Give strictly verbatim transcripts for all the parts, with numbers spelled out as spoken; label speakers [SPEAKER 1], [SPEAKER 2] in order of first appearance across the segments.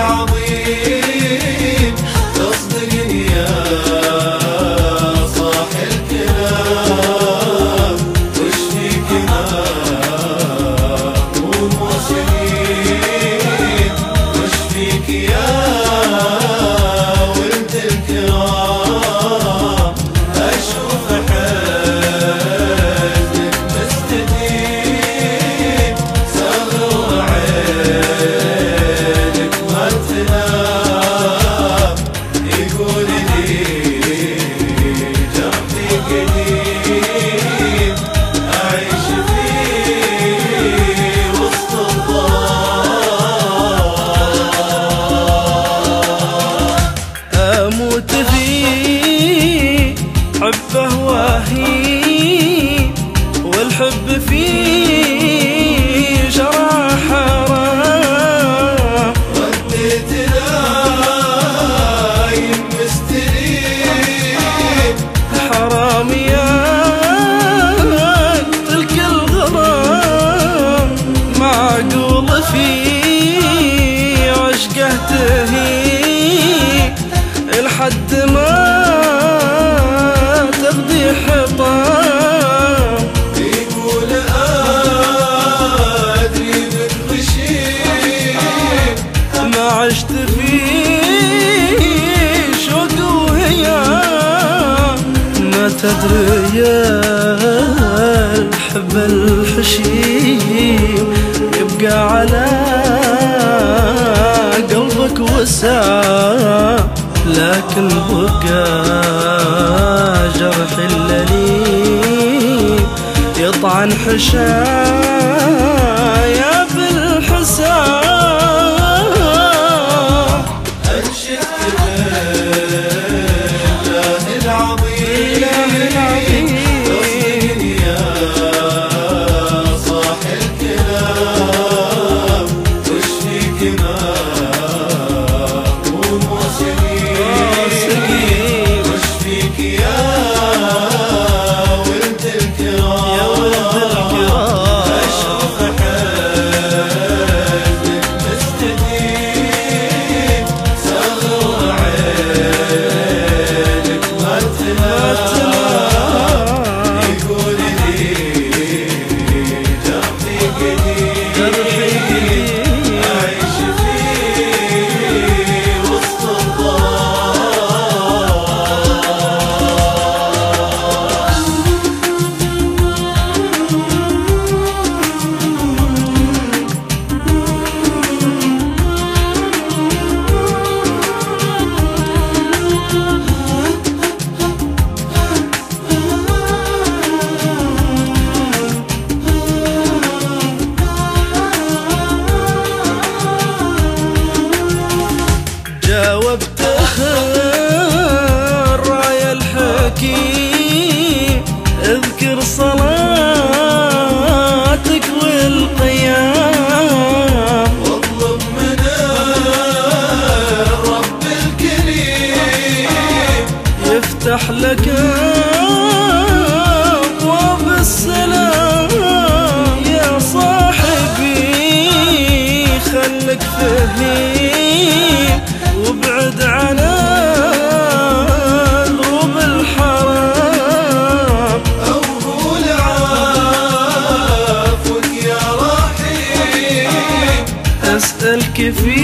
[SPEAKER 1] العظيم تصدقني يا صاح الكلام، وش فيك ما مو موسمين، وش فيك يا ولد الكرام، أشوف حزنك مستديم، صغر عينك ما تنام، يقول لي جرحي قديم أعيش فيه وسط الظلام،
[SPEAKER 2] أموت فيه حبه وهين، والحب فيه شرع حرام،
[SPEAKER 1] وديت نايم مستريح،
[SPEAKER 2] حرام يقتل كل غرام، معقول فيه عشقه تهين لحد ما تغدي حطام،
[SPEAKER 1] يقول أدري من غشيم،
[SPEAKER 2] ما عشت فيه شوق وهيام، ما تدري يا الحب الحشيم يبقى على قلبك وسام، لكن بقى جرح اللليم يطعن حشايا بالحسام،
[SPEAKER 1] أنشدت بالله العظيم تصدقني يا صاح الكلام، وش فيك ما مو موسمين، وش فيك يا ولد الكرام، أشوف حزنك مستديم، صغر عينك ما تنام، يقول لي جرحي قديم أعيش فيه وسط
[SPEAKER 2] جاوبته الراية الحكيم، اذكر صلاتك والقيام،
[SPEAKER 1] واطلب من الرب الكريم
[SPEAKER 2] يفتح لك أبواب السلام، يا صاحبي خلك فهيم وابعد عن الغرب الحرام،
[SPEAKER 1] أو قول عافوك يا رحيم،
[SPEAKER 2] أسألك في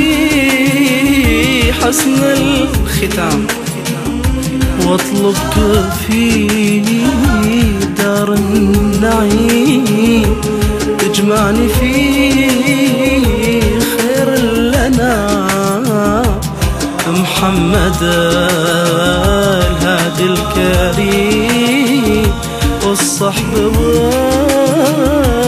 [SPEAKER 2] حسن الختام، واطلبك في دار النعيم، تجمعني في خير لنا محمد الهادي الكريم، والصحب